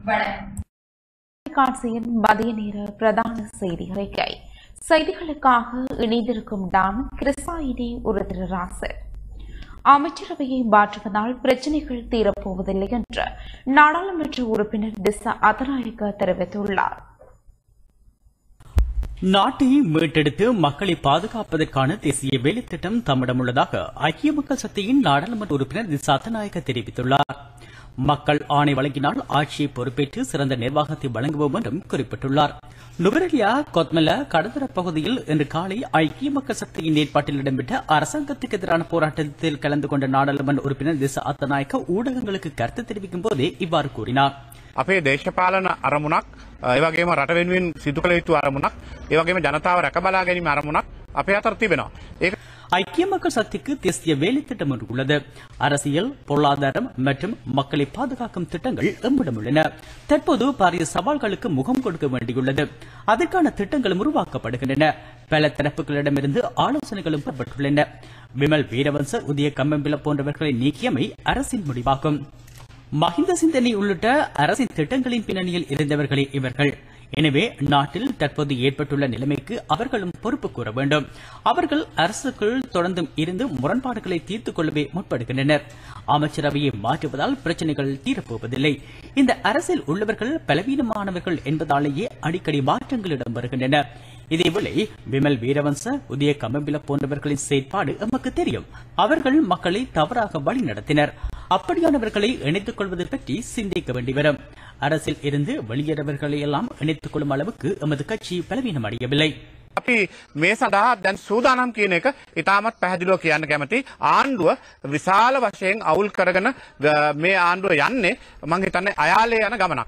தொலைக்காட்சியின் மதிய நேர பிரதான செய்தி அறிக்கை. செய்திகளுக்காக இணைந்திருக்கும் நான் கிருஷ்ணாயினி உருத்திரராசு. அமைச்சரவையை மாற்றுவதால் பிரச்சினைகள் தீரப்போவதில்லை என்று நாடாளுமன்ற உறுப்பினர் திசா அதநாயக்க தெரிவித்துள்ளார். நாட்டை மீட்டெடுத்து மக்களை பாதுகாப்பதற்கான தேசிய வேலைத்திட்டம் தம்மிடம் உள்ளதாக ஐக்கிய மக்கள் சக்தியின் நாடாளுமன்ற உறுப்பினர் திசா அதநாயக்க தெரிவித்துள்ளார். மக்கள் ஆணை வழங்கினால் ஆட்சியை பொறுப்பேற்று சிறந்த நிர்வாகத்தை வழங்குவோம் என்றும் குறிப்பிட்டுள்ளார். நுவரெலியா கொத்மல கடற்கரை பகுதியில் இன்று காலை ஐக்கிய மக்கள் சக்தியின் ஏற்பாட்டில் இடம்பெற்ற அரசாங்கத்துக்கு எதிரான போராட்டத்தில் கலந்து கொண்ட நாடாளுமன்ற உறுப்பினர் திசா அதநாயக்க ஊடகங்களுக்கு கருத்து தெரிவிக்கும் போதே இவ்வாறு கூறினார். අපේ දේශපාලන අරමුණක් ඒ වගේම රට වෙනුවෙන් සිදු කළ යුතු අරමුණක් ඒ වගේම ජනතාව රැකබලා ගැනීම අරමුණක් අපේ අතර තිබෙනවා. ඒක ஐக்கிய மக்கள் சக்திக்கு தேசிய வேலை திட்டம் ஒன்று உள்ளது. அரசியல், பொருளாதாரம் மற்றும் மக்களை பாதுகாக்கும் திட்டங்கள் எம்மிடம் உள்ளன. தற்போது பாரிய சவால்களுக்கு முகம் கொடுக்க வேண்டியுள்ளது. அதற்கான திட்டங்களும் உருவாக்கப்படுகின்றன. பல தரப்புகளிடமிருந்து ஆலோசனைகளும் பெறப்பட்டுள்ளன. விமல் வீரவன்ச, உதய கம்பம்பில போன்றவர்களை நீக்கியமை அரசின் முடிவாகும். மஹிந்த சிந்தனை உள்ளிட்ட அரசின் திட்டங்களின் பின்னணியில் இருந்தவர்களே இவர்கள். எனவே நாட்டில் தற்போது ஏற்பட்டுள்ள நிலைமைக்கு அவர்களும் பொறுப்பு கூற வேண்டும். அவர்கள் அரசுக்குள் தொடர்ந்தும் இருந்து முரண்பாடுகளை தீர்த்துக் கொள்ளவே முற்படுகின்றனர். அமைச்சரவையை மாற்றுவதால் பிரச்சனைகள் தீரப்போவதில்லை. இந்த அரசில் உள்ளவர்கள் பலவீனமானவர்கள் என்பதாலேயே அடிக்கடி மாற்றங்கள் இடம்பெறுகின்றன. இதேவேளை விமல் வீரவன்ச, உதய கம்பம்பில போன்றவர்களின் செயற்பாடு எமக்கு தெரியும். அவர்கள் மக்களை தவறாக வழி நடத்தினர். அப்படியானவர்களை இணைத்துக் கொள்வது பற்றி சிந்திக்க வேண்டி வரும். அரசில் இருந்து வெளியேறவர்களை எல்லாம் இணைத்துக் கொள்ளும் அளவுக்கு எமது கட்சி பலவீனம் அடையவில்லை. අපි මේ සඳහා දැන් සූදානම් කියන එක ඉතාමත් පැහැදිලිව කියන්න කැමති. ආණ්ඩුව විශාල වශයෙන් අවුල් කරගෙන මේ ආණ්ඩුව යන්නේ මම හිතන්නේ අයාලේ යන ගමනක්.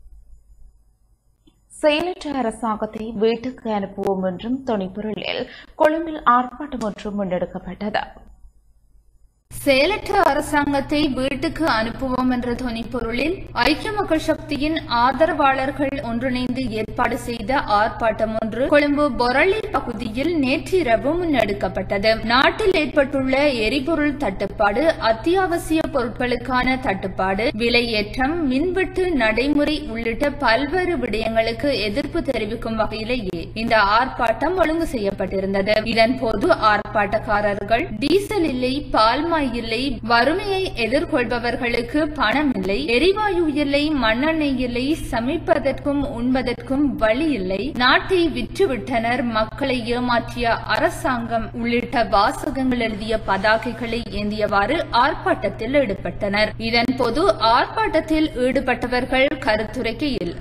செயலற்ற அரசாங்கத்தை வீட்டுக்கு அனுப்புவோம் என்றும் துணிப்பொருளில் கொழும்பில் ஆர்ப்பாட்டம் ஒன்று முன்னெடுக்கப்பட்டது. செயலற்ற அரசாங்கத்தை வீட்டுக்கு அனுப்புவோம் என்ற துணிப்பொருளில் ஐக்கிய மக்கள் சக்தியின் ஆதரவாளர்கள் ஒன்றிணைந்து ஏற்பாடு செய்த ஆர்ப்பாட்டம் ஒன்று கொழும்பு பொரளி பகுதியில் நேற்றிரவு முன்னெடுக்கப்பட்டது. நாட்டில் ஏற்பட்டுள்ள எரிபொருள் தட்டுப்பாடு, அத்தியாவசிய பொருட்களுக்கான தட்டுப்பாடு, விலையேற்றம், மின்வெட்டு நடைமுறை உள்ளிட்ட பல்வேறு விடயங்களுக்கு எதிர்ப்பு தெரிவிக்கும் வகையிலேயே இந்த ஆர்ப்பாட்டம் ஒழுங்கு செய்யப்பட்டிருந்தது. இதன்போது ஆர்ப்பாட்டக்காரர்கள் டீசல் இல்லை, பால்மாய் இல்லை, வறுமையை எதிர்கொள்பவர்களுக்கு பணம் இல்லை, எரிவாயு இல்லை, மண்ணெண்ணெய் இல்லை, சமைப்பதற்கும் உண்பதற்கும் வழி இல்லை, நாட்டை விற்றுவிட்டனர், மக்களை ஏமாற்றிய அரசாங்கம் உள்ளிட்ட வாசகங்கள் எழுதிய பதாகைகளை ஏந்தியவாறு ஆர்ப்பாட்டத்தில் ஈடுபட்டனர். இதன்போது ஆர்ப்பாட்டத்தில் ஈடுபட்டவர்கள் கருத்துரைக்கையில்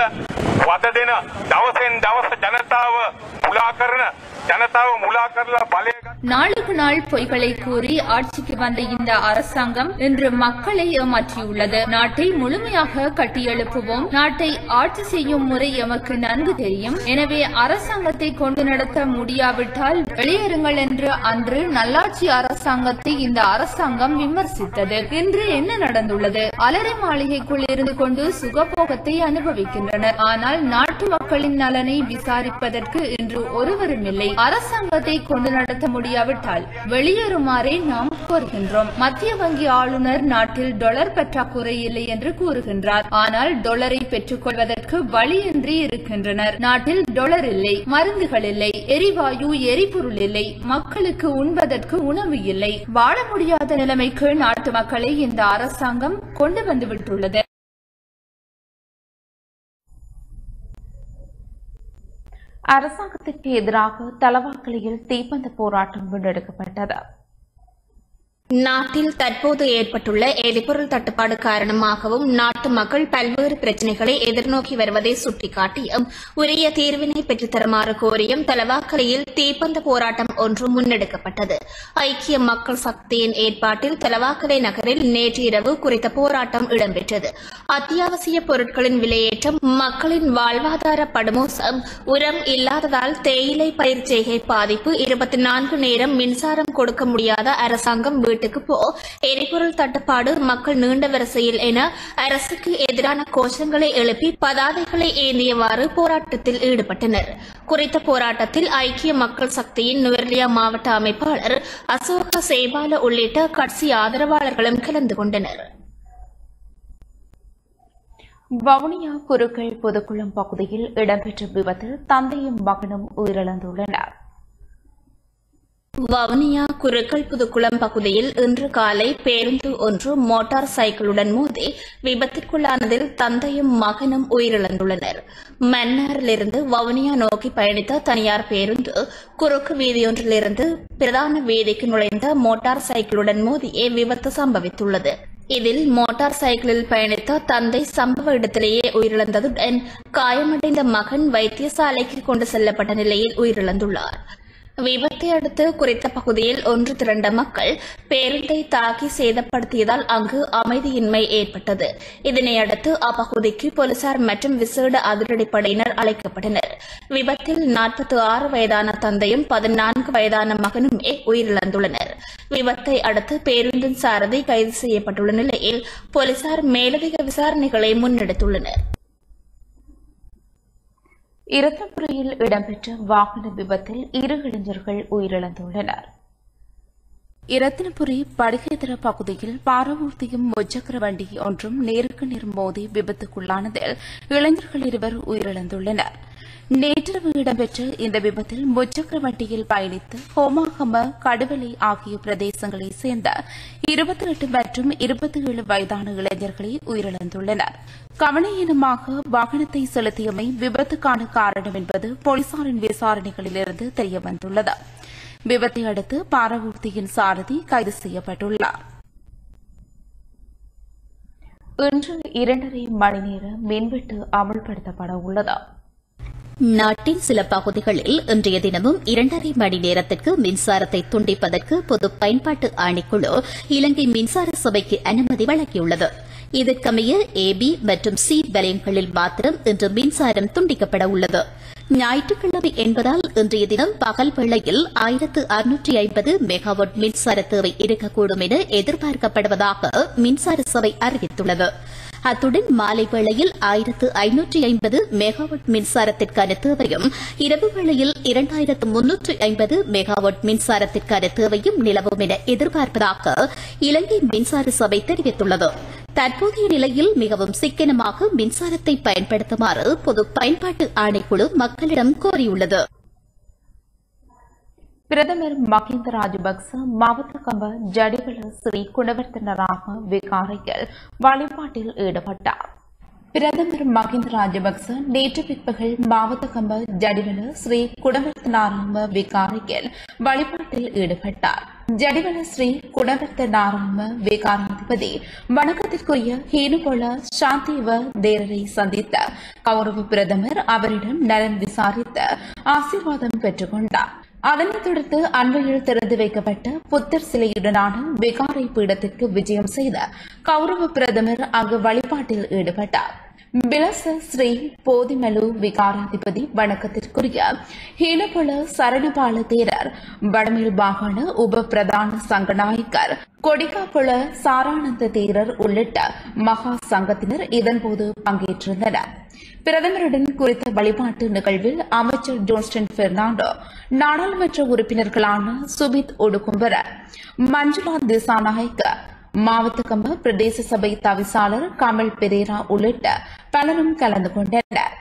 நாளுக்கு நாள் பொய்களை கூறி ஆட்சிக்கு வந்த இந்த அரசாங்கம் இன்று மக்களை ஏமாற்றியுள்ளது. நாட்டை முழுமையாக கட்டியெழுப்புவோம். நாட்டை ஆட்சி செய்யும் முறை எமக்கு நன்கு தெரியும். எனவே அரசாங்கத்தை கொண்டு நடத்த முடியாவிட்டால் வெளியேறுங்கள் என்று அன்று நல்லாட்சி அரசாங்கத்தை இந்த அரசாங்கம் விமர்சித்தது. இன்று என்ன நடந்துள்ளது? அலரி மாளிகைக்குள் இருந்து கொண்டு சுகபோகத்தை அனுபவிக்கின்றனர். ஆனால் நாட்டு மக்களின் நலனை விசாரிப்பதற்கு இன்று ஒருவரும் இல்லை. அரசாங்கத்தை கொண்டு நடத்த முடியாவிட்டால் வெளியேறுமாறே நாம் கோருகின்றோம். மத்திய வங்கி ஆளுநர் நாட்டில் டாலர் பற்றாக்குறை இல்லை என்று கூறுகின்றார். ஆனால் டாலரை பெற்றுக் கொள்வதற்கு வழியின்றி இருக்கின்றனர். நாட்டில் டாலர் இல்லை, மருந்துகள் இல்லை, எரிவாயு எரிபொருள் இல்லை, மக்களுக்கு உண்பதற்கு உணவு இல்லை. வாழ முடியாத நிலைமைக்கு நாட்டு மக்களை இந்த அரசாங்கம் கொண்டு வந்துவிட்டுள்ளது. அரசாங்கத்திற்கு எதிராக தலவாக்கலையில் தீப்பந்த போராட்டம் முன்னெடுக்கப்பட்டது. நாட்டில் தற்போது ஏற்பட்டுள்ள எரிபொருள் தட்டுப்பாடு காரணமாகவும் நாட்டு மக்கள் பல்வேறு பிரச்சினைகளை எதிர்நோக்கி வருவதை சுட்டிக்காட்டியும் உரிய தீர்வினை பெற்றுத்தருமாறு கோரியும் தலவாக்கலையில் தீப்பந்த போராட்டம் ஒன்று முன்னெடுக்கப்பட்டது. ஐக்கிய மக்கள் சக்தியின் ஏற்பாட்டில் தலவாக்கலை நகரில் நேற்று இரவு குறித்த போராட்டம் இடம்பெற்றது. அத்தியாவசிய பொருட்களின் விலையேற்றம், மக்களின் வாழ்வாதார படுமோசம், உரம் இல்லாததால் தேயிலை பயிர் செய்கை பாதிப்பு, 24 நேரம் மின்சாரம் கொடுக்க முடியாத அரசாங்கம் எரிபொருள் தட்டுப்பாடு, மக்கள் நீண்ட வரிசையில் என அரசுக்கு எதிரான கோஷங்களை எழுப்பி பதாதைகளை ஏந்தியவாறு போராட்டத்தில் ஈடுபட்டனர். குறித்த போராட்டத்தில் ஐக்கிய மக்கள் சக்தியின் நுவரெலியா மாவட்ட அமைப்பாளர் அசோக சேபால உள்ளிட்ட கட்சி ஆதரவாளர்களும் கலந்து கொண்டனர். வவுனியா குருக்கள் பொதுக்குளம் பகுதியில் இடம்பெற்ற விபத்தில் தந்தையும் மகனும் உயிரிழந்துள்ளனர். வவுனியா குருக்கள் புதுக்குளம் பகுதியில் இன்று காலை பேருந்து ஒன்று மோட்டார் சைக்கிளுடன் மோதி விபத்திற்குள்ளானதில் தந்தையும் மகனும் உயிரிழந்துள்ளனர். மன்னாரிலிருந்து வவுனியா நோக்கி பயணித்த தனியார் பேருந்து குறுக்கு வீதியொன்றிலிருந்து பிரதான வீதிக்கு நுழைந்த மோட்டார் சைக்கிளுடன் மோதியே விபத்து சம்பவித்துள்ளது. இதில் மோட்டார் சைக்கிளில் பயணித்த தந்தை சம்பவ இடத்திலேயே உயிரிழந்ததுடன் காயமடைந்த மகன் வைத்தியசாலைக்கு கொண்டு செல்லப்பட்ட நிலையில் உயிரிழந்துள்ளார். விபத்தை அடுத்து குறித்த பகுதியில் ஒன்று திரண்ட மக்கள் பேருந்தை தாக்கி சேதப்படுத்தியதால் அங்கு அமைதியின்மை ஏற்பட்டது. இதனையடுத்து அப்பகுதிக்கு போலீசார் மற்றும் விசேட அதிரடிப்படையினர் அழைக்கப்பட்டனர். விபத்தில் 46 வயதான தந்தையும் 14 வயதான மகனுமே உயிரிழந்துள்ளனர். விபத்தை அடுத்து பேருந்தின் சாரதி கைது செய்யப்பட்டுள்ள நிலையில் போலீசார் மேலதிக விசாரணைகளை முன்னெடுத்துள்ளனர். இரத்தபுரியில் இடம்பெற்ற வாகன விபத்தில் 2 இளைஞர்கள் உயிரிழந்துள்ளனர். இரத்தினபுரி படுகைதர பகுதியில் பாரவூர்த்தியும் முச்சக்கர வண்டி ஒன்றும் நேருக்கு நேர் மோதி விபத்துக்குள்ளானதில் இளைஞர்கள் 2 உயிரிழந்துள்ளனர். நேற்றிரவு இடம்பெற்ற இந்த விபத்தில் முச்சக்கர வண்டியில் பயணித்து ஹோமாகம கடுவலை ஆகிய பிரதேசங்களைச் சேர்ந்த 28 மற்றும் 27 வயதான இளைஞர்களே உயிரிழந்துள்ளனர். கவனயீனமாக வாகனத்தை செலுத்தியமை விபத்துக்கான காரணம் என்பது போலீசாரின் விசாரணைகளிலிருந்து தெரியவந்துள்ளது. விபத்தை அடுத்து பாரவூர்த்தியின் சாரதி கைது செய்யப்பட்டுள்ளார். இன்று 2.5 மணி நேர மின்வெட்டு அமல்படுத்தப்பட உள்ளது. நாட்டின் சில பகுதிகளில் இன்றைய தினமும் 2.5 மணி நேரத்திற்கு மின்சாரத்தை துண்டிப்பதற்கு பொது பயன்பாட்டு ஆணைக்குழு இலங்கை மின்சார சபைக்கு அனுமதி வழங்கியுள்ளது. இதற்கமைய AB மற்றும் C வலயங்களில் மாத்திரம் இன்று மின்சாரம் துண்டிக்கப்பட உள்ளது. ஞாயிற்றுக்கிழமை என்பதால் இன்றைய தினம் பகல் வேளையில் 1650 மெகாவாட் மின்சார தேவை இருக்கக்கூடும் என எதிர்பார்க்கப்படுவதாக மின்சார சபை அறிவித்துள்ளது. அத்துடன் மாலை வேளையில் 1550 மெகாவாட் மின்சாரத்திற்கான தேவையும் இரவு வேளையில் 2350 மெகாவாட் மின்சாரத்திற்கான தேவையும் நிலவும் என எதிர்பார்ப்பதாக இலங்கை மின்சார சபை தெரிவித்துள்ளது. தற்போதைய நிலையில் மிகவும் சிக்கனமாக மின்சாரத்தை பயன்படுத்துமாறு பொது பயன்பாட்டு ஆணைக்குழு மக்களிடம் கோரியுள்ளது. பிரதமர் மஹிந்த ராஜபக்ச மாவட்ட கம்ப ஜடிவல ஸ்ரீ குணவர்த்தனராக விகாரையில் வழிபாட்டில் ஈடுபட்டார். பிரதமர் மஹிந்த ராஜபக்ச நேற்று பிற்பகல் மாவட்ட கம்ப ஜடிவல ஸ்ரீ குணவர்த்தனாராம விகாரையில் வழிபாட்டில் ஈடுபட்டார். ஜடிவல ஸ்ரீ குணவர்த்தனாராம விகாராதிபதி வணக்கத்திற்குரிய ஹீனுகொல சாந்திவ தேரரை சந்தித்த கௌரவ பிரதமர் அவரிடம் நலன் விசாரித்து ஆசீர்வாதம் பெற்றுக் கொண்டார். அதனைத் தொடர்ந்து அண்மையில் திறந்து வைக்கப்பட்ட புத்தர் சிலையுடனான விகாரை பீடத்திற்கு விஜயம் செய்த கௌரவ பிரதமர் அங்கு வழிபாட்டில் ஈடுபட்டார். பிலச ஸ்ரீ போதிமலு விகாராதிபதி வணக்கத்திற்குரிய ஹீனபுல சரணபால தேரர் வடமேல் மாகாண உப பிரதான சங்கநாயக்கர் கொடிகாப்புல சாரானந்த தேரர் உள்ளிட்ட மகா சங்கத்தினர் இதன்போது பங்கேற்றிருந்தனர். பிரதமருடன் குறித்த வழிபாட்டு நிகழ்வில் அமைச்சர் ஜோன்ஸ்டன் பெர்னாண்டோ, நாடாளுமன்ற உறுப்பினர்களான சுபித் ஒடுகும்பர, மஞ்சுளா திசாநாயக்க, மாவட்ட கம்ப பிரதேச சபை தவிசாளர் கமல் பெரேரா உள்ளிட்ட பலரும் கலந்து கொண்டனர்.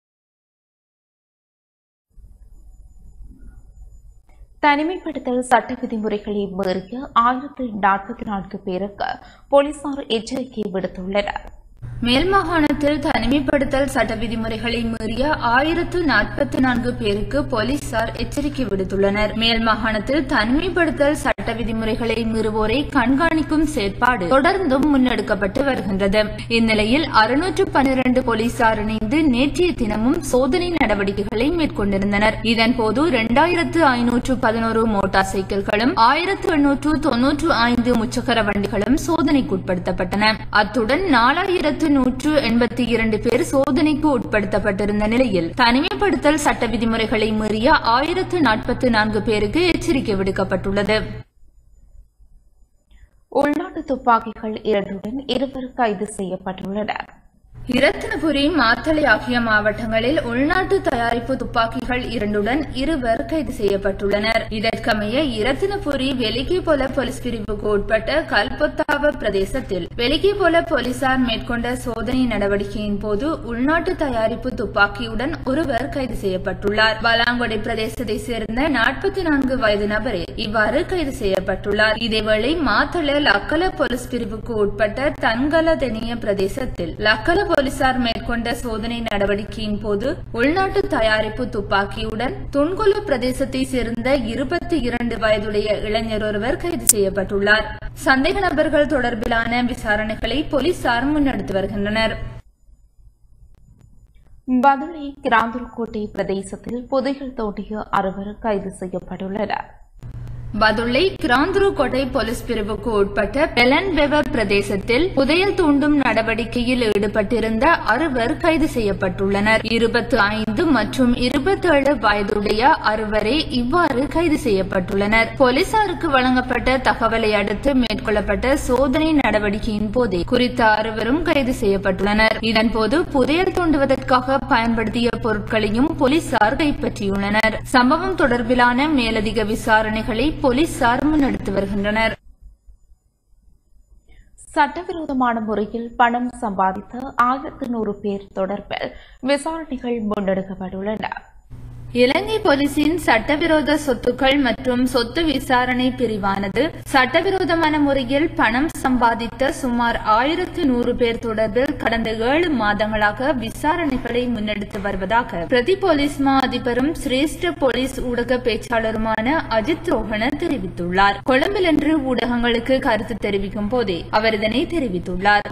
தனிமைப்படுத்தல் சட்ட விதிமுறைகளை மீறிய 1044 பேருக்கு போலீசார் எச்சரிக்கை விடுத்துள்ளனர். மேல் மாகாணத்தில் தனிமைப்படுத்தல் சட்ட விதிமுறைகளை மீறிய 1044 பேருக்கு போலீசார் எச்சரிக்கை விடுத்துள்ளனர். மேல் மாகாணத்தில் தனிமைப்படுத்தல் சட்ட விதிமுறைகளை மீறுவோரை கண்காணிக்கும் செயற்பாடு தொடர்ந்தும் முன்னெடுக்கப்பட்டு வருகின்றது. இந்நிலையில் 612 போலீசார் இணைந்து நேற்றைய தினமும் சோதனை நடவடிக்கைகளை மேற்கொண்டிருந்தனர். இதன்போது 2511 மோட்டார் சைக்கிள்களும் 1895 முச்சக்கர வண்டிகளும் சோதனைக்குட்படுத்தப்பட்டன. அத்துடன் 4182 பேர் சோதனைக்கு உட்படுத்தப்பட்டிருந்த நிலையில் தனிமைப்படுத்தல் சட்ட விதிமுறைகளை மீறிய 1044 பேருக்கு எச்சரிக்கை விடுக்கப்பட்டுள்ளது. உள்நாட்டு துப்பாக்கிகள் 2 கைது செய்யப்பட்டுள்ளனர். இரத்தினபுரி மாத்தளை ஆகிய மாவட்டங்களில் உள்நாட்டு தயாரிப்பு துப்பாக்கிகள் 2உடன் 2 கைது செய்யப்பட்டுள்ளனர். இதற்கமைய இரத்தினபுரி வெலிகிபொல போலீஸ் பிரிவுக்கு உட்பட்ட கல்பொத்தாவ பிரதேசத்தில் வெலிகிபொல போலீசார் மேற்கொண்ட சோதனை நடவடிக்கையின் போது உள்நாட்டு தயாரிப்பு துப்பாக்கியுடன் 1 கைது செய்யப்பட்டுள்ளார். பலாங்கொடை பிரதேசத்தை சேர்ந்த 44 வயது நபரே இவ்வாறு கைது செய்யப்பட்டுள்ளார். இதேவேளை மாத்தள லக்கல போலீஸ் பிரிவுக்கு உட்பட்ட தன்கலதெனிய பிரதேசத்தில் லக்கல போலீசார் மேற்கொண்ட சோதனை நடவடிக்கையின் போது உள்நாட்டு தயாரிப்பு துப்பாக்கியுடன் துன்குலு பிரதேசத்தை சேர்ந்த 22 வயதுடைய இளைஞர் ஒருவர் கைது செய்யப்பட்டுள்ளார். சந்தேக நபர்கள் தொடர்பிலான விசாரணைகளை போலீசார் முன்னெடுத்து வருகின்றனர். பதுளை கிராந்தூர்கோட்டை பிரதேசத்தில் புதையல் தோண்டிய 6 கைது செய்யப்பட்டுள்ளனர். பதுளை கிராந்தூர்கோட்டை போலீஸ் பிரிவுக்கு உட்பட்ட பெலன்வெவ பிரதேசத்தில் புதையல் தூண்டும் நடவடிக்கையில் ஈடுபட்டிருந்த 6 கைது செய்யப்பட்டுள்ளனர். 25 மற்றும் 27 வயதுடைய 6 இவ்வாறு கைது செய்யப்பட்டுள்ளனர். போலீசாருக்கு வழங்கப்பட்ட தகவலை அடுத்து மேற்கொள்ளப்பட்ட சோதனை நடவடிக்கையின் போதே குறித்த 6 கைது செய்யப்பட்டுள்ளனர். இதன்போது புதையல் தோண்டுவதற்காக பயன்படுத்திய பொருட்களையும் போலீசார் கைப்பற்றியுள்ளனர். சம்பவம் தொடர்பிலான மேலதிக விசாரணைகளை போலீசார் முன்னெடுத்து வருகின்றனர். சட்டவிரோதமான முறையில் பணம் சம்பாதித்த 1100 பேர் தொடர்பில் விசாரணைகள் முன்னெடுக்கப்பட்டுள்ளன. இலங்கை போலீசின் சட்டவிரோத சொத்துக்கள் மற்றும் சொத்து விசாரணை பிரிவானது சட்டவிரோதமான முறையில் பணம் சம்பாதித்த சுமார் 1100 பேர் தொடர்பில் கடந்த 7 மாதங்களாக விசாரணைகளை முன்னெடுத்து வருவதாக பிரதி போலீஸ் மா அதிபரும் சிரேஷ்ட போலீஸ் ஊடக பேச்சாளருமான அஜித் ரோஹண தெரிவித்துள்ளார். கொழும்பில் இன்று ஊடகங்களுக்கு கருத்து தெரிவிக்கும் போதே அவர் இதனை தெரிவித்துள்ளார்.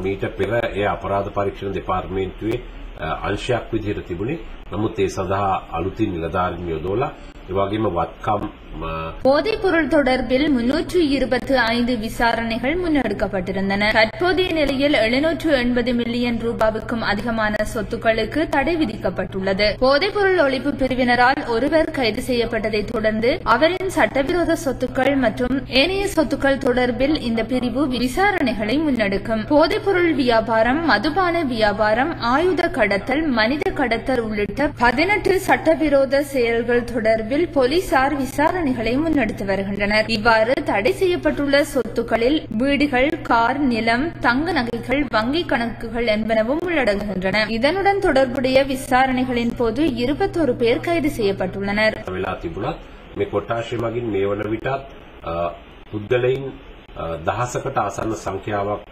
अंशයක් විදිහට තිබුණේ. නමුත් ඒ සඳහා අලුතින් නිලධාරීන් යොදවලා ඒ වගේම වත්කම් போதைப் பொருள் தொடர்பில் 325 விசாரணைகள் முன்னெடுக்கப்பட்டிருந்தன. தற்போதைய நிலையில் 780 மில்லியன் ரூபாவுக்கும் அதிகமான சொத்துக்களுக்கு தடை விதிக்கப்பட்டுள்ளது. போதைப் பொருள் ஒழிப்பு பிரிவினரால் ஒருவர் கைது செய்யப்பட்டதை தொடர்ந்து அவரின் சட்டவிரோத சொத்துக்கள் மற்றும் ஏனைய சொத்துக்கள் தொடர்பில் இந்த பிரிவு விசாரணைகளை முன்னெடுக்கும். போதைப் பொருள் வியாபாரம், மதுபான வியாபாரம், ஆயுத கடத்தல், மனித கடத்தல் உள்ளிட்ட 18 சட்டவிரோத செயல்கள் தொடர்பில் போலீசார் விசாரணை முன்னெடுத்து வருகின்றனர். இவ்வாறு தடை செய்யப்பட்டுள்ள சொத்துக்களில் வீடுகள், கார், நிலம், தங்க நகைகள், வங்கி கணக்குகள் என்பனவும் உள்ளடங்குகின்றன. இதனுடன் தொடர்புடைய விசாரணைகளின் போது 21 பேர் கைது செய்யப்பட்டுள்ளனர். මේ කොට්ටාශය මගින් මේ වන විටත් පුද්ගලයින් 10කට ආසන්න සංඛ්‍යාවක්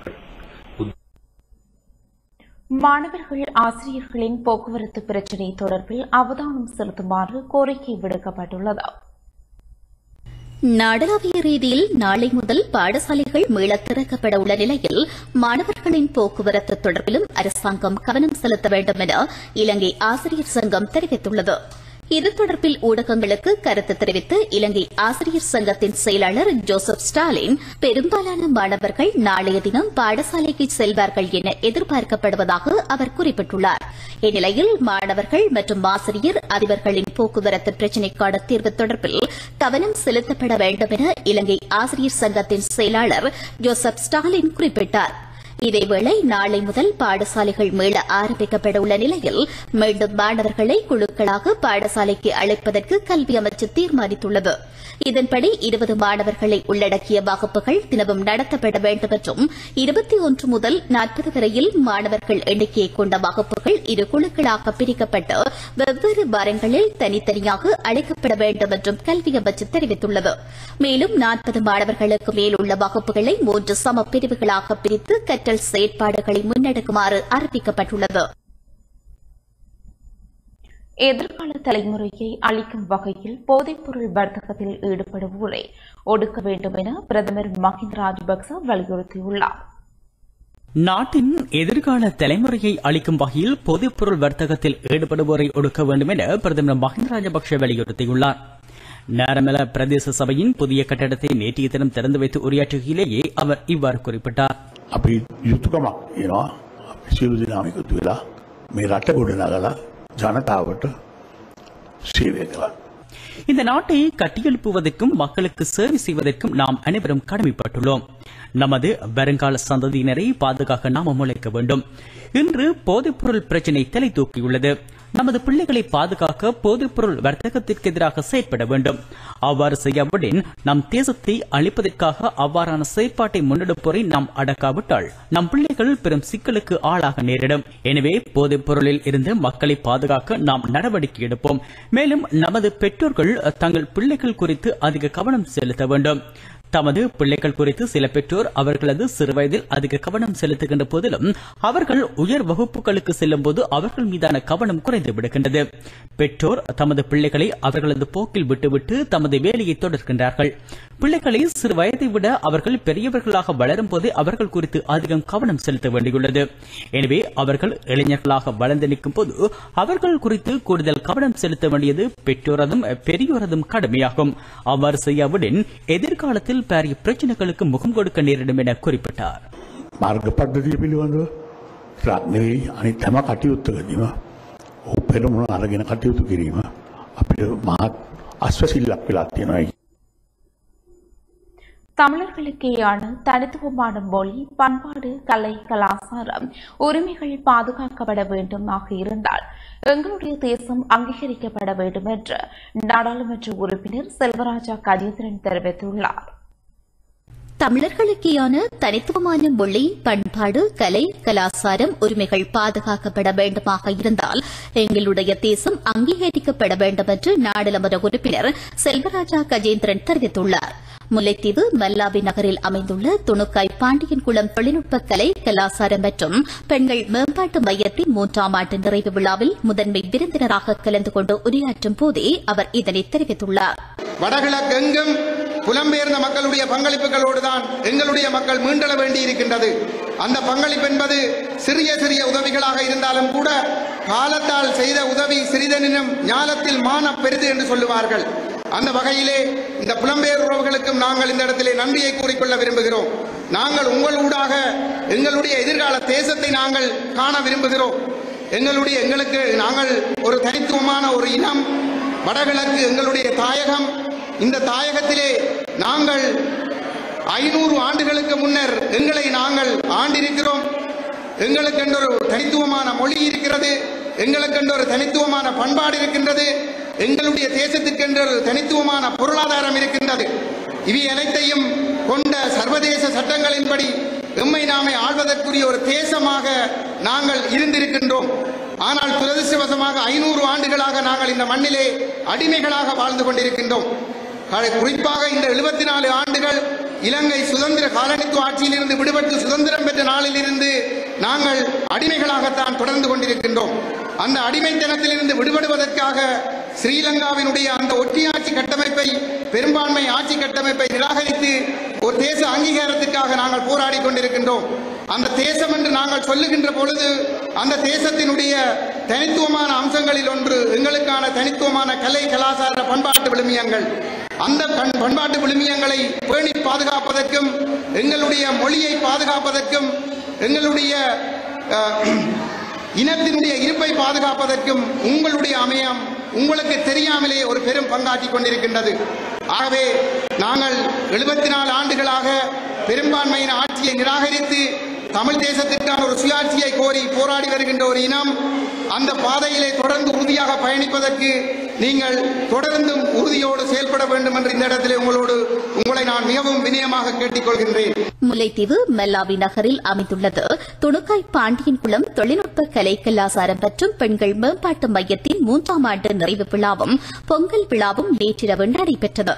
மாணவர்கள் ஆசிரியர்களின் போக்குவரத்து பிரச்சினை தொடர்பில் அவதானம் செலுத்துமாறு கோரிக்கை விடுக்கப்பட்டுள்ளது. நாடளாவிய ரீதியில் நாளை முதல் பாடசாலைகள் மீளத் திறக்கப்பட உள்ள நிலையில் மாணவர்களின் போக்குவரத்து தொடர்பிலும் அரசாங்கம் கவனம் செலுத்த வேண்டும் என இலங்கை ஆசிரியர் சங்கம் தெரிவித்துள்ளது. இது தொடர்பில் ஊடகங்களுக்கு கருத்து தெரிவித்து இலங்கை ஆசிரியர் சங்கத்தின் செயலாளர் ஜோசப் ஸ்டாலின் பெரும்பாலான மாணவர்கள் நாளைய தினம் பாடசாலைக்கு செல்வார்கள் என எதிர்பார்க்கப்படுவதாக அவர் குறிப்பிட்டுள்ளார். இந்நிலையில் மாணவர்கள் மற்றும் ஆசிரியர் அதிபர்களின் போக்குவரத்து பிரச்சினைக்கான தீர்வு தொடர்பில் கவனம் செலுத்தப்பட வேண்டும் என இலங்கை ஆசிரியர் சங்கத்தின் செயலாளர் ஜோசப் ஸ்டாலின் குறிப்பிட்டார். இதேவேளை நாளை முதல் பாடசாலைகள் மீள ஆரம்பிக்கப்பட உள்ள நிலையில் மீண்டும் மாணவர்களை குழுக்களாக பாடசாலைக்கு அழைப்பதற்கு கல்வி அமைச்சு தீர்மானித்துள்ளது. இதன்படி 20 மாணவர்களை உள்ளடக்கிய வகுப்புகள் தினமும் நடத்தப்பட வேண்டும் என்றும் 21 முதல் 40 வரையில் மாணவர்கள் எண்ணிக்கையை கொண்ட வகுப்புகள் 2 குழுக்களாக பிரிக்கப்பட்டு வெவ்வேறு வாரங்களில் தனித்தனியாக அழைக்கப்பட வேண்டும் என்றும் கல்வி அமைச்சு தெரிவித்துள்ளது. மேலும் 40 மாணவர்களுக்கு மேல் உள்ள வகுப்புகளை 3 சம பிரிவுகளாக பிரித்து கற்றல் செயற்பாடுகளை முன்னெடுக்குமாறு அறிவிக்கப்பட்டுள்ளது. எதிர்கால தலைமுறையை அளிக்கும் வகையில் போதைப்பொருள் வர்த்தகத்தில் ஈடுபடுவோரை ஒடுக்க வேண்டும் என பிரதமர் மஹிந்த ராஜபக்ச வலியுறுத்தியுள்ளார். நாட்டின் எதிர்கால தலைமுறையை அளிக்கும் வகையில் போதைப்பொருள் வர்த்தகத்தில் ஈடுபடுவோரை ஒடுக்க வேண்டும் என பிரதமர் மஹிந்த ராஜபக்ச வலியுறுத்தியுள்ளார். நாரமல பிரதேச சபையின் புதிய கட்டடத்தை நேற்றைய தினம் திறந்து வைத்து உரையாற்றுகையிலேயே அவர் இவ்வாறு குறிப்பிட்டார். இந்த நாட்டை கட்டியெழுப்புவதற்கும் மக்களுக்கு சேவை செய்வதற்கும் நாம் அனைவரும் கடமைப்பட்டுள்ளோம். நமது வருங்கால சந்ததியினரை பாதுகாக்க நாம் முளைக்க வேண்டும். இன்று போதைப்பொருள் பிரச்சினை தலை தூக்கியுள்ளது. நமது பிள்ளைகளை பாதுகாக்க போதைப்பொருள் வர்த்தகத்திற்கு எதிராக செயற்பட வேண்டும். அவ்வாறு செய்யாவிடின் நம் தேசத்தை அழிப்பதற்காக அவ்வாறான செயற்பாட்டை முன்னெடுப்போரை நாம் அடக்காவிட்டால் நம் பிள்ளைகள் பெரும் சிக்கலுக்கு ஆளாக நேரிடும். எனவே போதைப் பொருளில் இருந்து மக்களை பாதுகாக்க நாம் நடவடிக்கை எடுப்போம். மேலும் நமது பெற்றோர்கள் தங்கள் பிள்ளைகள் குறித்து அதிக கவனம் செலுத்த வேண்டும். தமது பிள்ளைகள் குறித்து சில பெற்றோர் அவர்களது சிறுவயதில் அதிக கவனம் செலுத்துகின்ற போதிலும் அவர்கள் உயர் வகுப்புகளுக்கு செல்லும் போது அவர்கள் மீதான கவனம் குறைந்து விடுகின்றது. பெற்றோர் தமது பிள்ளைகளை அவர்களது போக்கில் விட்டுவிட்டு தமது வேலையை தொடர்கின்றார்கள். பிள்ளைகளை சிறு வயதை விட அவர்கள் பெரியவர்களாக வளரும் போதே அவர்கள் குறித்து அதிகம் கவனம் செலுத்த வேண்டியுள்ளது. எனவே அவர்கள் இளைஞர்களாக வளர்ந்து நிற்கும் போது அவர்கள் குறித்து கூடுதல் கவனம் செலுத்த வேண்டியது பெற்றோரதும் பெரியோரதும் கடமையாகும். அவ்வாறு செய்யாவிடின் எதிர்காலத்தில் பாரிய பிரச்சனைகளுக்கு முகம் கொடுக்க நேரிடும் என குறிப்பிட்டார். මාර්ග පද්ධතිය පිළිබඳව රත්නෙවෙයි අනිත් හැම කටයුත්තකදීම උපෙරමුණ අරගෙන කටයුතු කිරීම අපිට මහත් අස්වැසිල්ලක් වෙලා තියෙනවා. தமிழர்களுக்கேயான தனித்துவமான மொழி, பண்பாடு, கலை, கலாச்சாரம், உரிமைகள் பாதுகாக்கப்பட வேண்டுமாக இருந்தால் எங்களுடைய தேசம் அங்கீகரிக்கப்பட வேண்டும் என்று நாடாளுமன்ற உறுப்பினர் செல்வராஜா கஜேந்திரன் தெரிவித்துள்ளார். தமிழர்களுக்கேயான தனித்துவமான மொழி, பண்பாடு, கலை, கலாச்சாரம், உரிமைகள் பாதுகாக்கப்பட வேண்டுமாக இருந்தால் எங்களுடைய தேசம் அங்கீகரிக்கப்பட வேண்டும் என்று நாடாளுமன்ற உறுப்பினர் செல்வராஜா கஜேந்திரன் தெரிவித்துள்ளார். முல்லைத்தீவு மல்லாவி நகரில் அமைந்துள்ள துணுக்காய் பாண்டியன் குளம் தொழில்நுட்ப கலை, கலாச்சாரம் மற்றும் பெண்கள் மேம்பாட்டு மையத்தின் 3ஆம் ஆண்டு நிறைவு விழாவில் முதன்மை விருந்தினராக கலந்து கொண்டு உரையாற்றும் போதே அவர் இதனை தெரிவித்துள்ளார். வடகிழக்கெங்கும் புலம்பெயர்ந்த மக்களுடைய பங்களிப்புகளோடுதான் எங்களுடைய மக்கள் மீண்டெழ வேண்டியிருக்கின்றது. அந்த பங்களிப்பு என்பது சிறிய சிறிய உதவிகளாக இருந்தாலும் கூட காலத்தால் செய்த உதவி சிறிதெனினும் ஞாலத்தில் மான பெரிது என்று சொல்லுவார்கள். அந்த வகையிலே இந்த புலம்பெயர் உறவுகளுக்கும் நாங்கள் இந்த இடத்திலே நன்றியை கூறிக்கொள்ள விரும்புகிறோம். நாங்கள் உங்களூடாக எங்களுடைய எதிர்கால தேசத்தை நாங்கள் காண விரும்புகிறோம். எங்களுக்கு நாங்கள் ஒரு தனித்துவமான ஒரு இனம். வடகிழக்கு எங்களுடைய தாயகம். இந்த தாயகத்திலே நாங்கள் 500 ஆண்டுகளுக்கு முன்னர் எங்களை நாங்கள் ஆண்டிருக்கிறோம். எங்களுக்கென்று ஒரு தனித்துவமான மொழி இருக்கிறது. எங்களுக்கென்று ஒரு தனித்துவமான பண்பாடு இருக்கின்றது. எங்களுடைய தேசத்திற்கென்று ஒரு தனித்துவமான பொருளாதாரம் இருக்கின்றது. இவை அனைத்தையும் கொண்ட சர்வதேச சட்டங்களின்படி எம்மை நாமே ஆள்வதற்குரிய ஒரு தேசமாக நாங்கள் இருந்திருக்கின்றோம். ஆனால் துரதிர்ஷ்டவசமாக 500 ஆண்டுகளாக நாங்கள் இந்த மண்ணிலே அடிமைகளாக வாழ்ந்து கொண்டிருக்கின்றோம். குறிப்பாக இந்த 74 ஆண்டுகள் இலங்கை சுதந்திர காலனித்துவ ஆட்சியிலிருந்து விடுபட்டு சுதந்திரம் பெற்ற நாளிலிருந்து நாங்கள் அடிமைகளாகத்தான் தொடர்ந்து கொண்டிருக்கின்றோம். அந்த அடிமைத்தனத்திலிருந்து விடுபடுவதற்காக ஸ்ரீலங்காவினுடைய அந்த ஒற்றையாட்சி கட்டமைப்பை, பெரும்பான்மை ஆட்சி கட்டமைப்பை நிராகரித்து ஒரு தேச அங்கீகாரத்திற்காக நாங்கள் போராடி கொண்டிருக்கின்றோம். அந்த தேசம் என்று நாங்கள் சொல்லுகின்ற பொழுது அந்த தேசத்தினுடைய தனித்துவமான அம்சங்களில் ஒன்று எங்களுக்கான தனித்துவமான கலை, கலாச்சார, பண்பாட்டு விழுமியங்கள். அந்த பண்பாட்டு விழுமியங்களை பேணி பாதுகாப்பதற்கும் எங்களுடைய மொழியை பாதுகாப்பதற்கும் எங்களுடைய இனத்தினுடைய இருப்பை பாதுகாப்பதற்கும் உங்களுடைய அமையம் உங்களுக்கு தெரியாமலே ஒரு பெரும் பங்காற்றி கொண்டிருக்கின்றது. ஆகவே நாங்கள் 74 ஆண்டுகளாக பெரும்பான்மையின் ஆட்சியை நிராகரித்து தமிழ் தேசத்திற்கான ஒரு சுயாட்சியை கோரி போராடி வருகின்ற ஒரு இனம். அந்த பாதையிலே தொடர்ந்து உறுதியாக பயணிப்பதற்கு நீங்கள் தொடர்ந்தும் உறுதியோடு செயல்பட வேண்டும் என்று இந்த இடத்திலே உங்களை நான் மிகவும் வினயமாக கேட்டுக்கொள்கின்றேன். முல்லைத்தீவு மல்லாவி நகரில் அமைந்துள்ளது துணுக்காய் பாண்டியன் குளம் தொழில்நுட்ப கலை, கலாச்சாரம் மற்றும் பெண்கள் மேம்பாட்டு மையத்தின் 3ஆம் ஆண்டு நிறைவு விழாவும் பொங்கல் விழாவும் நேற்றிரவு நடைபெற்றது.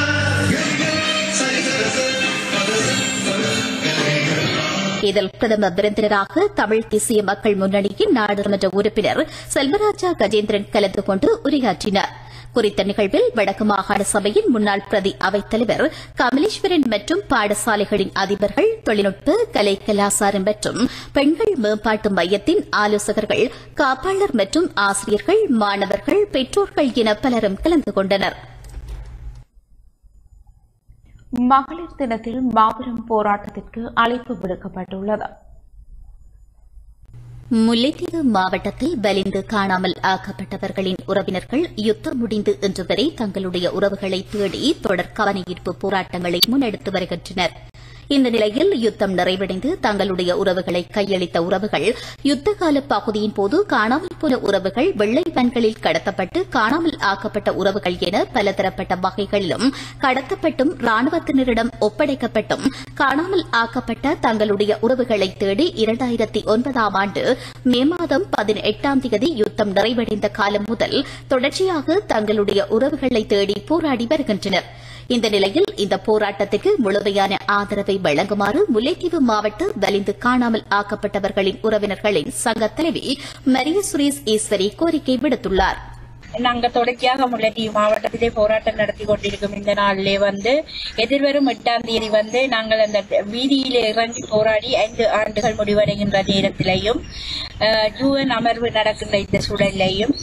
இதில் பிரதம விருந்தினராக தமிழ் தேசிய மக்கள் முன்னணியின் நாடாளுமன்ற உறுப்பினர் செல்வராஜா கஜேந்திரன் கலந்து கொண்டு உரையாற்றினார். குறித்த நிகழ்வில் வடக்கு மாகாண சபையின் முன்னாள் பிரதி அவைத்தலைவர் கமலேஸ்வரன் மற்றும் பாடசாலைகளின் அதிபர்கள், தொழில்நுட்ப கலை, கலாச்சாரம் மற்றும் பெண்கள் மேம்பாட்டு மையத்தின் ஆலோசகர்கள், காப்பாளர் மற்றும் ஆசிரியர்கள், மாணவர்கள், பெற்றோர்கள் என பலரும் கலந்து கொண்டனர். மகளிர் தினத்தில் மாபெரும் போராட்டத்திற்கு அழைப்பு விடுக்கப்பட்டுள்ளது. முல்லைத்தீவு மாவட்டத்தில் வலிந்து காணாமல் ஆக்கப்பட்டவர்களின் உறவினர்கள் யுத்தம் முடிந்து இன்று வரை தங்களுடைய உறவுகளை தேடி தொடர் கவனஈர்ப்பு போராட்டங்களை முன்னெடுத்து வருகின்றனர். இந்த நிலையில் யுத்தம் நிறைவடைந்து தங்களுடைய உறவுகளை கையளித்த உறவுகள் யுத்தகால பகுதியின் போது காணாமல் போன உறவுகள் வெள்ளை வேன்களில் கடத்தப்பட்டு காணாமல் ஆக்கப்பட்ட உறவுகள் என பலதரப்பட்ட வகைகளிலும் கடத்தப்பட்டும் ராணுவத்தினரிடம் ஒப்படைக்கப்பட்டும் காணாமல் ஆக்கப்பட்ட தங்களுடைய உறவுகளை தேடி 2009ஆம் ஆண்டு மே மாதம் 18ஆம் தேதி யுத்தம் நிறைவடைந்த காலம் முதல் தொடர்ச்சியாக தங்களுடைய உறவுகளை தேடி போராடி வருகின்றனர். இந்த நிலையில் இந்த போராட்டத்திற்கு முழுமையான ஆதரவை வழங்குமாறு முல்லைத்தீவு மாவட்ட வலிந்து காணாமல் ஆக்கப்பட்டவர்களின் உறவினர்களின் சங்க தலைவி மரிய சுரேஷ் ஈஸ்வரி கோரிக்கை விடுத்துள்ளார். நாங்க தொடர்ச்சியாக முல்லைத்தீவு மாவட்டத்திலே போராட்டம் நடத்தி கொண்டிருக்கும் இந்த நாளிலே எதிர்வரும் 8ஆம் தேதி நாங்கள் அந்த வீதியிலே இறங்கி போராடி 5 ஆண்டுகள் முடிவடைகின்ற நேரத்திலேயும் UN அமர்வு நடக்கின்ற இந்த சூழலையும்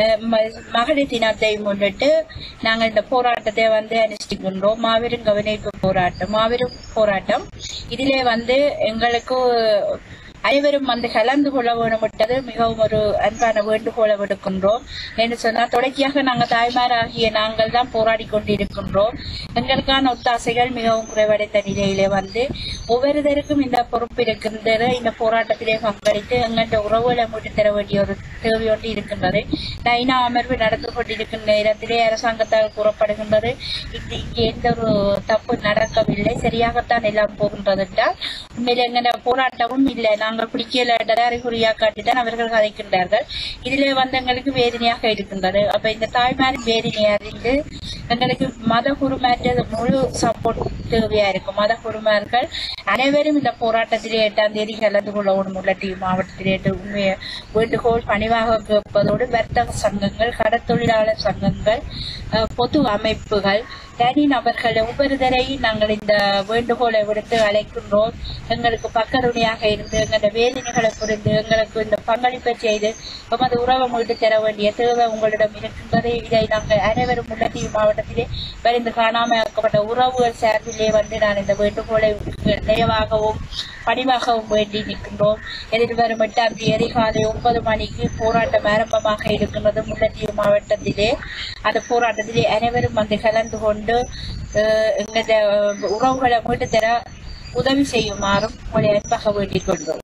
மகளிர் தினத்தை முன்னிட்டு நாங்கள் இந்த போராட்டத்தை அனுஷ்டிக்கின்றோம். மாபெரும் கவனிப்பு போராட்டம் இதிலே எங்களுக்கு அனைவரும் கலந்து கொள்ள வேண்டும்விட்டது மிகவும் ஒரு அன்பான வேண்டுகோளை விடுக்கின்றோம். என்று சொன்னால் தொடர்ச்சியாக நாங்கள் தாய்மாராகிய நாங்கள் தான் போராடி கொண்டிருக்கின்றோம். எங்களுக்கான ஒத்தாசைகள் மிகவும் குறைவடைந்த நிலையிலே ஒவ்வொருத்தருக்கும் இந்த பொறுப்பு இருக்கின்றது. இந்த போராட்டத்திலே பங்களித்து எங்கள் உறவுகளை மீட்டு தர வேண்டிய ஒரு தேவையொன்று இருக்கின்றது. ஐநா அமர்வு நடந்து கொண்டிருக்கின்ற நேரத்திலே அரசாங்கத்தால் கூறப்படுகின்றது இங்கே எந்த ஒரு தப்பு நடக்கவில்லை, சரியாகத்தான் எல்லாம் போகின்றது என்றால் உண்மையில எங்கள் போராட்டமும் இல்லை, நாங்கள் பிடிக்கல அறிகுறியா காட்டித்தான் அவர்கள் கதைக்கின்றார்கள். இதிலே எங்களுக்கு வேதனையாக இருக்கின்றது. அப்ப இந்த தாய்மாரின் வேதனையை அறிந்து எங்களுக்கு மத குருமாற்ற முழு சப்போர்ட் தேவையா இருக்கும். மத குருமார்கள் அனைவரும் இந்த போராட்டத்திலே 8ஆம் தேதி கலந்து கொள்ளவும் முல்லைத்தீவு மாவட்டத்திலே உண்மையை வேண்டுகோள் பணிவாக கேட்பதோடு வர்த்தக சங்கங்கள், கடற்தொழிலாளர் சங்கங்கள், பொது அமைப்புகள், தனி நபர்கள் ஒவ்வொருத்தரையும் நாங்கள் இந்த வேண்டுகோளை விடுத்து அழைக்கின்றோம். எங்களுக்கு பக்கத்துணையாக இருந்து எங்களோட வேதனைகளை புரிந்து எங்களுக்கு இந்த பங்களிப்பை செய்து எமது உறவை மீட்டு தர வேண்டிய தேவை உங்களிடம் இருக்கின்றது. இதை நாங்கள் அனைவரும் முல்லைத்தீவு மாவட்டத்திலே வரைந்து காணாமல் ஆக்கப்பட்ட உறவுகள் சார்பிலே நான் இந்த வேண்டுகோளை தயவாகவும் பணிவாகவும் வேண்டி நிற்கின்றோம். எதிர்வரும் 8ஆம் தேதி காலை 9 மணிக்கு போராட்டம் ஆரம்பமாக இருக்கின்றது முல்லைத்தீவு மாவட்டத்திலே. அந்த போராட்டத்திலே அனைவரும் கலந்து கொண்டு எங்களது உறவுகளை மீட்டு தர உதவி செய்யுமாறும் உங்களை அன்பாக வேண்டிக் கொண்டோம்.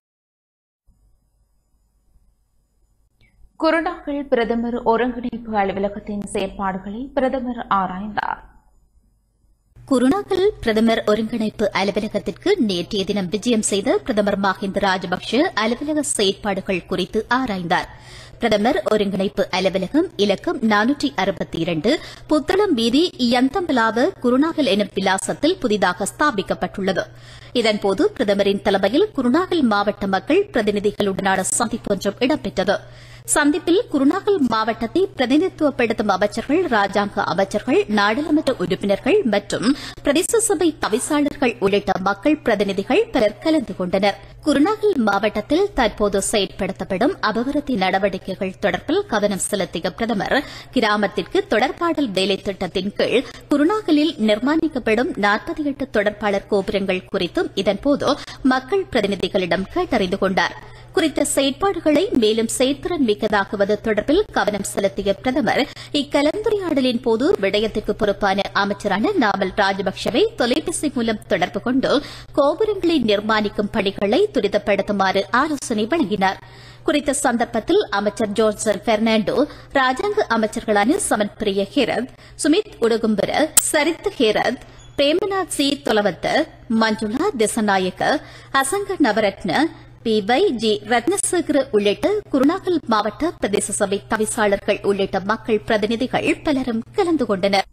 குருநாகல் பிரதமர் ஒருங்கிணைப்பு அலுவலகத்தின் செயற்பாடுகளை பிரதமர் ஆராய்ந்தார். குருநாகல் பிரதமர் ஒருங்கிணைப்பு அலுவலகத்திற்கு நேற்றைய தினம் விஜயம் செய்த பிரதமர் மஹிந்த ராஜபக்ஷ அலுவலக செயற்பாடுகள் குறித்து ஆராய்ந்தார். பிரதமர் ஒருங்கிணைப்பு அலுவலகம் இலக்கம் 462 புத்தளம் வீதி யந்தம்பலாவ குருநாகல் எனும் விலாசத்தில் புதிதாக ஸ்தாபிக்கப்பட்டுள்ளது. இதன்போது பிரதமரின் தலைமையில் குருநாகல் மாவட்ட மக்கள் பிரதிநிதிகளுடனான சந்திப்பு ஒன்றும் இடம்பெற்றது. சந்திப்பில் குருநாகல் மாவட்டத்தை பிரதிநிதித்துவப்படுத்தும் அமைச்சர்கள், ராஜாங்க அமைச்சர்கள், நாடாளுமன்ற உறுப்பினர்கள் மற்றும் பிரதேச சபை தவிசாளர்கள் உள்ளிட்ட மக்கள் பிரதிநிதிகள் பலர் கலந்து கொண்டனர். குருநாகல் மாவட்டத்தில் தற்போது செயற்படுத்தப்படும் அபிவிருத்தி நடவடிக்கைகள் தொடர்பில் கவனம் செலுத்திய பிரதமர் கிராமத்திற்கு தொடர்பாடல் வேலை திட்டத்தின் கீழ் குருநாகலில் நிர்மாணிக்கப்படும் 48 தொடர்பாளர் கோபுரங்கள் குறித்தும் இதன்போது மக்கள் பிரதிநிதிகளிடம் கேட்டறிந்து கொண்டார். குறித்த செயற்பாடுகளை மேலும் செயற்திறன் மிக்கதாக்குவது தொடர்பில் கவனம் செலுத்திய பிரதமர் இக்கலந்துரையாடலின் போது விடயத்திற்கு பொறுப்பான அமைச்சரான நாமல் ராஜபக்சவை தொலைபேசி மூலம் தொடர்பு கொண்டு கோபுரங்களை நிர்மாணிக்கும் பணிகளை துரிதப்படுத்துமாறு ஆலோசனை வழங்கினார். குறித்த சந்தர்ப்பத்தில் அமைச்சர் ஜோன்சன் பெர்னாண்டோ, ராஜாங்க அமைச்சர்களான சமன் பிரிய ஹேரத், சுமித் உடுகும்பர, சரித் ஹேரத், பிரேமநாத் சி தொலவத்த, மஞ்சுளா திசநாயக்க, அசங்க நவரத்ன, PYG ரத்னசேகர உள்ளிட்ட குருநாகல் மாவட்ட பிரதேச சபை தவிசாளர்கள் உள்ளிட்ட மக்கள் பிரதிநிதிகள் பலரும் கலந்து கொண்டனர்.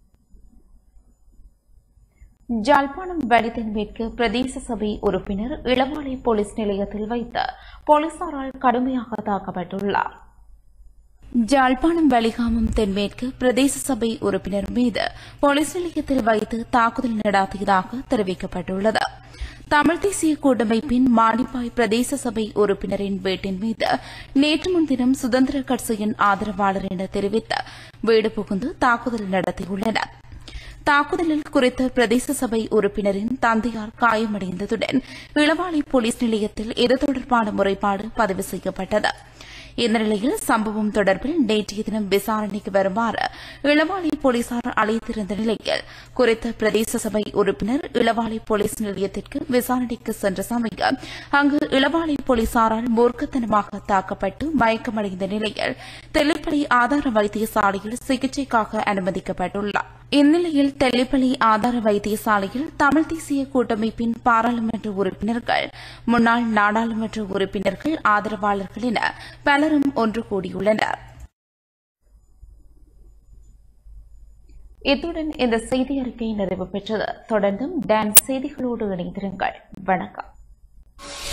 ஜாழ்ப்பாணம் வலிதன்மேற்கு பிரதேச சபை உறுப்பினர் இளவாலை போலீஸ் நிலையத்தில் வைத்து போலீசாரால் கடுமையாக தாக்கப்பட்டுள்ளார். ஜாழ்ப்பாணம் வலிகாமம் தென்மேற்கு பிரதேச சபை உறுப்பினர் மீது போலீஸ் நிலையத்தில் வைத்து தாக்குதல் நடாத்தியதாக தெரிவிக்கப்பட்டுள்ளது. தமிழ் தேசிய கூட்டமைப்பின் மானிப்பாய் பிரதேச சபை உறுப்பினரின் வீட்டின் மீது நேற்று முன்தினம் சுதந்திர கட்சியின் ஆதரவாளர் என தெரிவித்து வீடு புகுந்து தாக்குதல் நடத்தியுள்ளனர். தாக்குதலில் குறித்த பிரதேச சபை உறுப்பினரின் தந்தையார் காயமடைந்ததுடன் இளவாலை போலீஸ் நிலையத்தில் இது தொடர்பான முறைப்பாடு பதிவு செய்யப்பட்டது. இந்த நிலையில் சம்பவம் தொடர்பில் நேற்றைய தினம் விசாரணைக்கு வருமாறு இளவாலை போலீசார் அழைத்திருந்த நிலையில் குறித்த பிரதேச சபை உறுப்பினர் இளவாலை போலீஸ் நிலையத்திற்கு விசாரணைக்கு சென்ற சமயம் அங்கு இளவாலை போலீசாரால் மூர்க்கத்தனமாக தாக்கப்பட்டு மயக்கமடைந்த நிலையில் தெல்லிப்பளை ஆதார வைத்தியசாலையில் சிகிச்சைக்காக அனுமதிக்கப்பட்டுள்ளார். இந்நிலையில் தெல்லிப்பளை ஆதார வைத்தியசாலையில் தமிழ் தேசிய கூட்டமைப்பின் பாராளுமன்ற உறுப்பினர்கள், முன்னாள் நாடாளுமன்ற உறுப்பினர்கள், ஆதரவாளர்கள் என பலரும் ஒன்று கூடியுள்ளனர். இத்துடன் இந்த செய்தி அறிக்கை நிறைவு பெற்றது. தொடர்ந்தும் டான்ஸ் செய்திகளோடு இணைந்திருங்கள். வணக்கம்.